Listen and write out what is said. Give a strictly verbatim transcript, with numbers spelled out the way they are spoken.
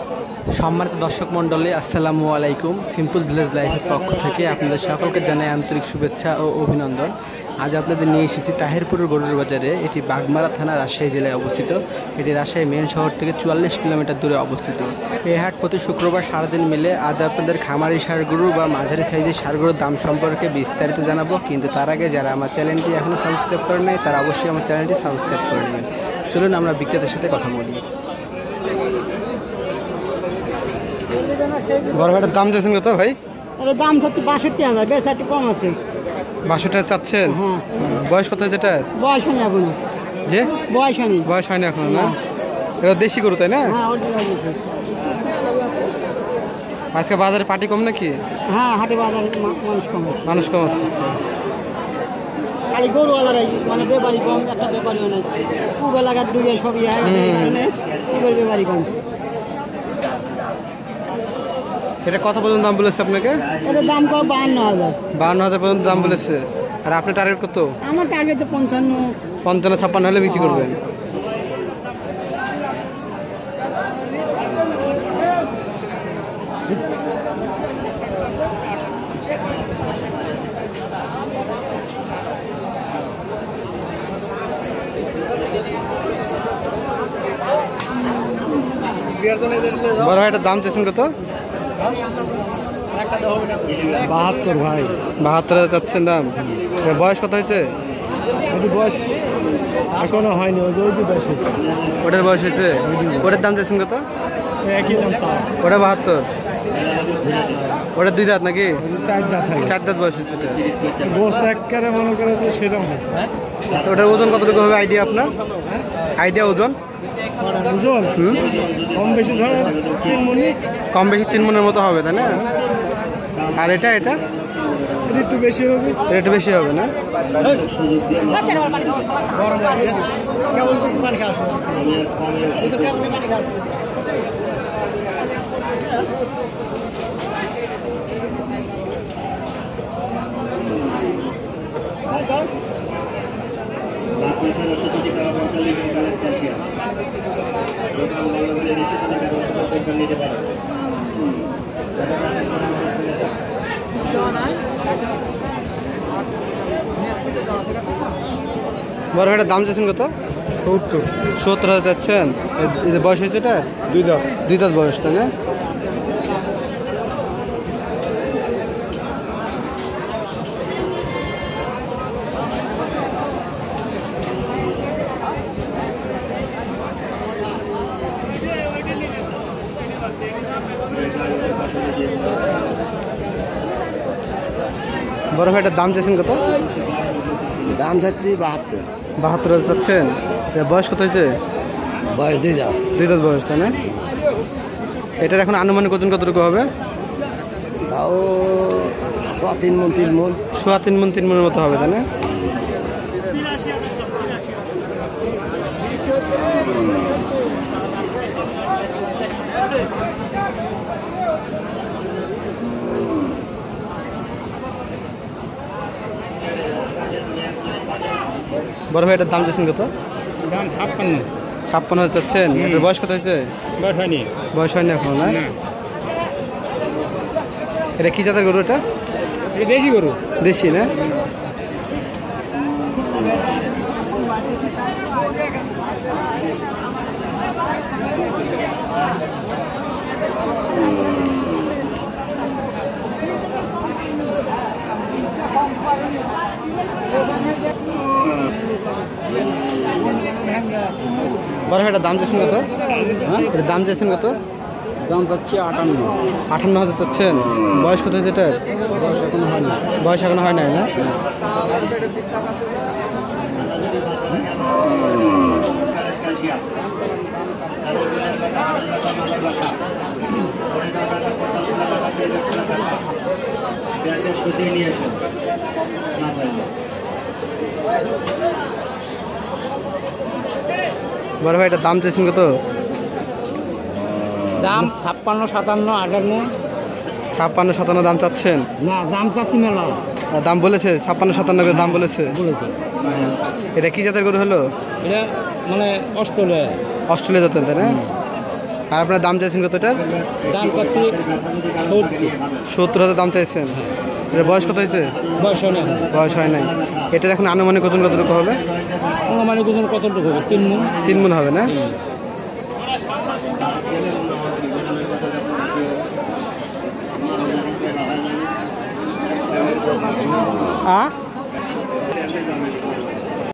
সম্মানিত দর্শক মণ্ডলী, আসসালামু আলাইকুম। সিম্পল ভিলেজ লাইফের পক্ষ থেকে আপনাদের সকলকে জানাই আন্তরিক শুভেচ্ছা ও অভিনন্দন। আজ আপনাদের নিয়ে এসেছি তাহিরপুরের গরুর বাজারে। এটি বাগমারা থানা, রাজশাহী জেলায় অবস্থিত। এটি রাজশাহী মেন শহর থেকে চুয়াল্লিশ কিলোমিটার দূরে অবস্থিত। এই হাট প্রতি শুক্রবার সারাদিন মিলে। আজ আপনাদের খামারি ষাঁড় গরু বা মাঝারি সাইজের ষাঁড় গরুর দাম সম্পর্কে বিস্তারিত জানাবো, কিন্তু তার আগে যারা আমার চ্যানেলটি এখনও সাবস্ক্রাইব করে নেয় তারা অবশ্যই আমার চ্যানেলটি সাবস্ক্রাইব করে নেবেন। চলুন আমরা বিক্রেতার সাথে কথা বলি। বড় ভাইটার দাম দিয়েছেন কত ভাই? দাম হচ্ছে বাষট্টি হাজার, বেশ একটু কম আছে। বাষট্টি হাজার চাচ্ছেন? হ্যাঁ। বয়স কত হয়েছে এটা? বয়স হয়নি এখনো। যে বয়স হয়নি বয়স হয়নি এখনো না? এটা দেশি গরু তাই না? আজকে বাজারে পার্টি কম নাকি? হ্যাঁ, হাটে বাজারে মানুষ কম আছে। মানুষ কম আছে খালি গরু আলাদাই, মানে ব্যাপারী কম, একটা ব্যাপারী অনেক। খুব এলাকার ডুবে সবই খুবের ব্যাপারী কম। এটা কত পর্যন্ত দাম বলেছে আপনাকে? এটার দাম কম বাহান্ন হাজার। বাহান্ন হাজার পর্যন্ত দাম বলেছে। আর আপনার টার্গেট কত? আমার টার্গেট পঞ্চান্ন পঞ্চান্ন ছাপ্পান্ন হলে বিক্রি করবেন। বড় ভাই এটার দাম চেয়েছেন কত? বাহাত্তর ভাই। বাহাত্তর হাজার চাচ্ছেন দাম। বয়স কত হয়েছে? বয়স এখনো হয়নি, ওটার বয়স হয়েছে। ওটার দাম চেয়েছেন কত? একই দাম। ওটা বাহাত্তর, ওটা দুই দাঁত নাকি? চার দাঁত বয়স হয়েছে। মনে করে সেরকম। ওটার ওজন কতটুকু হবে আইডিয়া আপনার? আইডিয়া ওজন ওজন কম বেশি ধরো তিন মণ। কম বেশি তিন মণের মতো হবে তাই না? আর এটা এটা একটু বেশি হবে। এটা একটু বেশি হবে না? বড় ভাইটার দাম চাচ্ছেন কত? সত্তর। সত্তর হাজার চাচ্ছেন। এদের বয়স হয়েছে এটা? দুই দাঁত। দুই দাঁত বয়স তাই না? বড় ভাইটার দাম চাচ্ছেন কত? দাম চাচ্ছি বাহাত্তর। বাহাত্তর হাজার চাচ্ছেন। বয়স কত হয়েছে? বয়স দুই দাঁত। দুই দাঁত বয়স তাই না? এটার এখন আনুমানিক ওজন কতটুকু হবে? তাও সোয়া তিন মন তিন মন সোয়া তিন মন তিন মনের মতো হবে তাই না? বড় ভাই এটার দাম চাচ্ছেন কত? দাম ছাপ্পান্ন। ছাপ্পান্ন হাজার চাচ্ছেন। এটার বয়স কত হয়েছে? বয়স হয়নি। বয়স হয়নি এখন না? এটা কি জাতের গরু? এটা দেশি গরু। দেশি না? বড় ভাই এটার দাম চাচ্ছেন কত? হ্যাঁ, এটার দাম চাচ্ছেন কত? দাম চাচ্ছি আটান্ন। আটান্ন হাজার চাচ্ছেন। বয়স কত হয়েছে এটার? বয়স এখনো হয়নি। বয়স এখনো হয় নাই না? বড় ভাই এটার দাম চাইছেন কত? দাম ছাপ্পান্ন সাতান্ন আটান্ন। ছাপ্পান্ন সাতান্ন দাম চাচ্ছেন? না, দাম চাচ্ছি মেলা। দাম বলেছে ছাপ্পান্ন সাতান্ন করে দাম বলেছে। বলেছে। এটা কি জাতের গরু হলো? এটা মানে অস্ট্রেলিয়া। অস্ট্রেলিয়া জাতের তাই না? আর আপনার দাম চাইছেন কতটার? দাম কত? সত্তর হাজার দাম চাইছেন। এর বয়স কত হয়েছে? বয়স হয় না, বয়স হয় নাই। এটার এখন আনুমানিক ওজন কতটুকু হবে? আনুমানিক ওজন কতটুকু হবে? তিন মণ। তিন মণ হবে না? আ